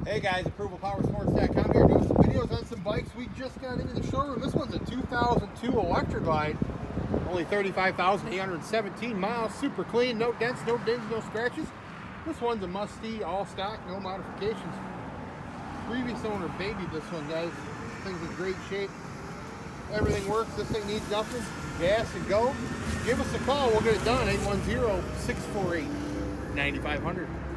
Hey guys, ApprovalPowersports.com here doing some videos on some bikes we just got into the showroom. This one's a 2002 Electroglide, only 35,817 miles, super clean, no dents, no dings, no scratches. This one's a must-see, all stock, no modifications. Previous owner babied this one, guys. This thing's in great shape. Everything works. This thing needs nothing. Gas and go. Give us a call. We'll get it done. 810-648-9500.